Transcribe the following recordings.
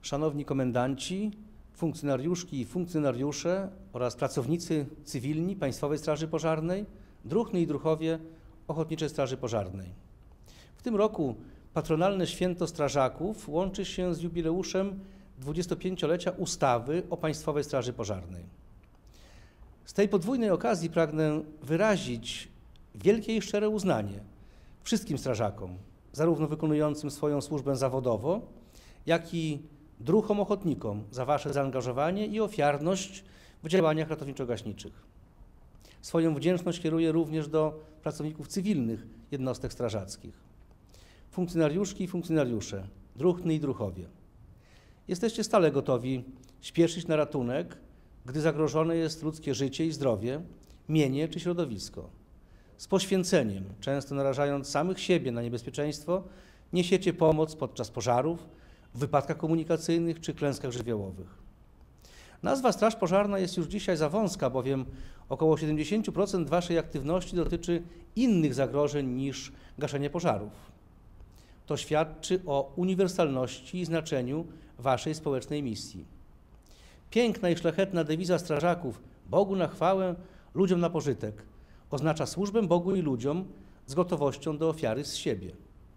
Szanowni komendanci, funkcjonariuszki i funkcjonariusze oraz pracownicy cywilni Państwowej Straży Pożarnej, druhny i druhowie Ochotniczej Straży Pożarnej. W tym roku patronalne święto strażaków łączy się z jubileuszem 25-lecia ustawy o Państwowej Straży Pożarnej. Z tej podwójnej okazji pragnę wyrazić wielkie i szczere uznanie wszystkim strażakom, zarówno wykonującym swoją służbę zawodowo, jak i druhom ochotnikom za Wasze zaangażowanie i ofiarność w działaniach ratowniczo-gaśniczych. Swoją wdzięczność kieruję również do pracowników cywilnych jednostek strażackich. Funkcjonariuszki i funkcjonariusze, druhny i druhowie. Jesteście stale gotowi śpieszyć na ratunek, gdy zagrożone jest ludzkie życie i zdrowie, mienie czy środowisko. Z poświęceniem, często narażając samych siebie na niebezpieczeństwo, niesiecie pomoc podczas pożarów, w wypadkach komunikacyjnych czy klęskach żywiołowych. Nazwa Straż Pożarna jest już dzisiaj za wąska, bowiem około 70% Waszej aktywności dotyczy innych zagrożeń niż gaszenie pożarów. To świadczy o uniwersalności i znaczeniu Waszej społecznej misji. Piękna i szlachetna dewiza strażaków Bogu na chwałę, ludziom na pożytek oznacza służbę Bogu i ludziom z gotowością do ofiary z siebie.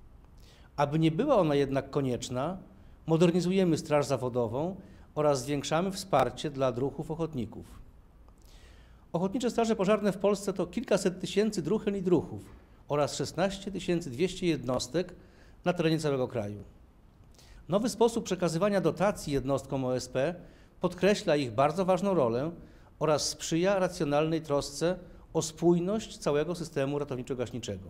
Aby nie była ona jednak konieczna, modernizujemy straż zawodową oraz zwiększamy wsparcie dla druhów ochotników. Ochotnicze straże pożarne w Polsce to kilkaset tysięcy druhen i druhów oraz 16 200 jednostek na terenie całego kraju. Nowy sposób przekazywania dotacji jednostkom OSP podkreśla ich bardzo ważną rolę oraz sprzyja racjonalnej trosce o spójność całego systemu ratowniczo-gaśniczego.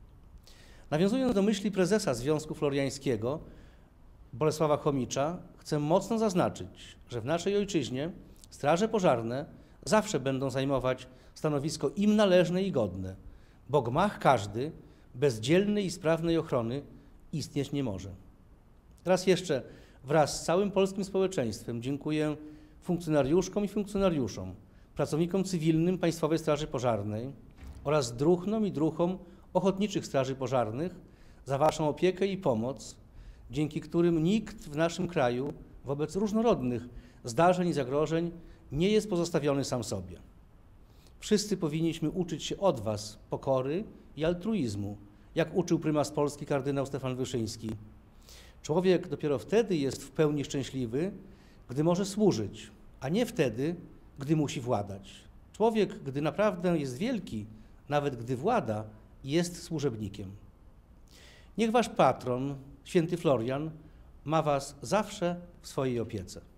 Nawiązując do myśli prezesa Związku Floriańskiego Bolesława Chomicza, chcę mocno zaznaczyć, że w naszej ojczyźnie straże pożarne zawsze będą zajmować stanowisko im należne i godne, bo gmach każdy bez dzielnej i sprawnej ochrony istnieć nie może. Raz jeszcze wraz z całym polskim społeczeństwem dziękuję funkcjonariuszkom i funkcjonariuszom, pracownikom cywilnym Państwowej Straży Pożarnej oraz druhnom i druhom Ochotniczych Straży Pożarnych za Waszą opiekę i pomoc, dzięki którym nikt w naszym kraju wobec różnorodnych zdarzeń i zagrożeń nie jest pozostawiony sam sobie. Wszyscy powinniśmy uczyć się od Was pokory i altruizmu, jak uczył prymas Polski kardynał Stefan Wyszyński. Człowiek dopiero wtedy jest w pełni szczęśliwy, gdy może służyć, a nie wtedy, gdy musi władać. Człowiek, gdy naprawdę jest wielki, nawet gdy włada, jest służebnikiem. Niech Wasz patron, święty Florian, ma Was zawsze w swojej opiece.